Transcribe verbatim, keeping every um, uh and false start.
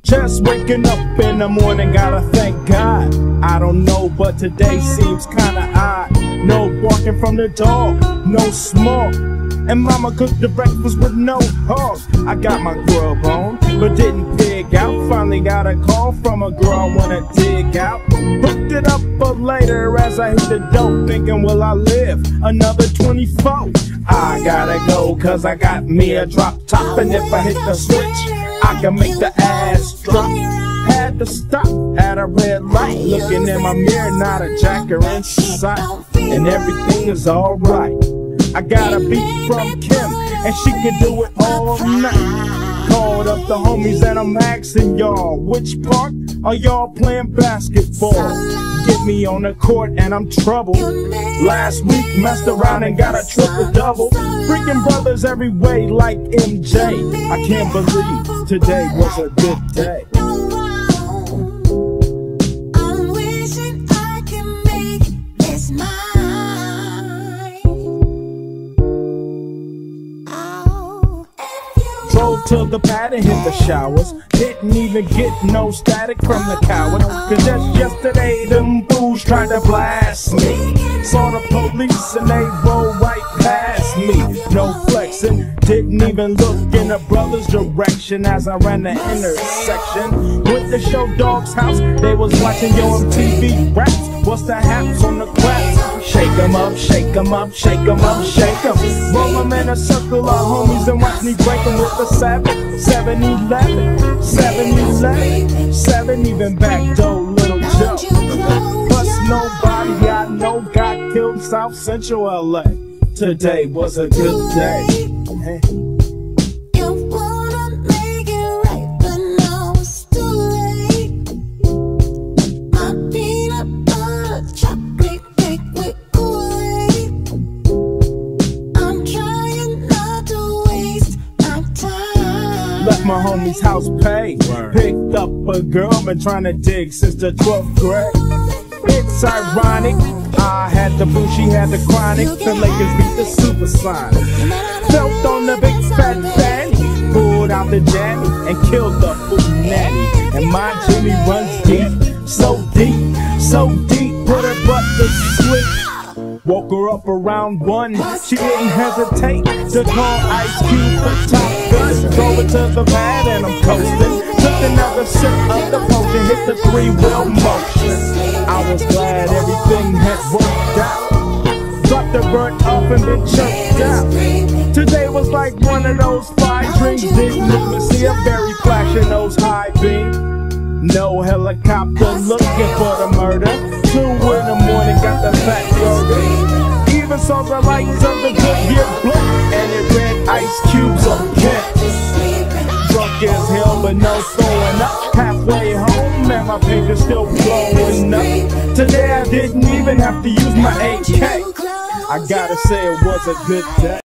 Just waking up in the morning, gotta thank God. I don't know, but today seems kinda odd. No barking from the dog, no smoke, and mama cooked the breakfast with no hog. I got my grub on, but didn't pig out. Finally got a call from a girl I wanna dig out. Hooked it up for later as I hit the dope, thinking will I live another twenty-four? I gotta go cause I got me a drop top, and if I hit the switch I can make the ass drop. Had to stop at a red light, looking in my mirror, not a jacker in sight, and everything is alright. I got a beat from Kim, and she can do it all night. Called up the homies and I'm asking y'all, which park are y'all playing basketball? Get me on the court and I'm troubled. Last week messed around and got a triple double. Freaking brothers every way like M J. I can't believe today was a good day. I'm wishing I can make this mine. Drove to the pad and hit the showers. Didn't even get no static from the coward, cause just yesterday them fools tried to blast me. Saw the police and they rolled right past me. No flexing, didn't even look in the brother's direction as I ran the intersection. Went to Show Dog's house, they was watching Yo M T V raps. What's the haps on the craps? Shake 'em up, shake 'em up, shake 'em up, shake 'em. Roll 'em in a circle of homies and watch me break 'em with the seven, seven eleven, seven eleven, seven even back door Little Joe. Plus nobody I know got killed in South Central L A. Today was a good day. Hey. Left my homie's house paid. Picked up a girl, been trying to dig since the twelfth grade. It's ironic, I had the boo, she had the chronic. The Lakers beat the Supersonic. Felt on the big fat fanny, pulled out the jammy and killed the foot nanny. And my Jimmy runs deep, so deep, so deep, put her butt to sleep. Woke her up around one, she didn't hesitate to call Ice Cube for Top Gun. Drove her to the pad and I'm coasting. Took another sip of the potion, hit the three-wheel motion. I was glad everything had worked out. Dropped the bird off and been choked out. Today was like one of those five dreams. Didn't even see a berry flash in those high beams. No helicopter looking for the murder. Two in the morning, got the fat burger. Even saw the lights of the Goodyear blimp, and it read Ice Cube's a pimp. Drunk as hell, but no throwing up. Halfway home, and my fingers still blowing up. Today I didn't even have to use my A K. I gotta say it was a good day.